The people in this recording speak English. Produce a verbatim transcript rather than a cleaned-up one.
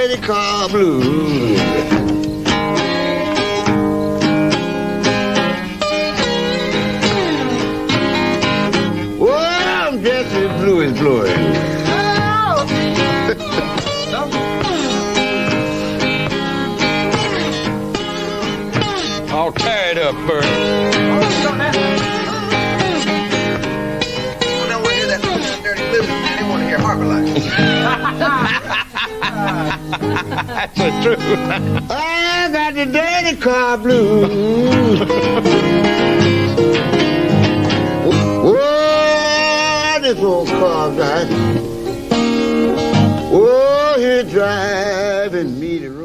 dirty car blues. Oh, I'm just as blue as blowing. I'll tear it up, Bert. That's the truth. I got the dirty car blues. Oh, this old car guy. Oh, he's driving me to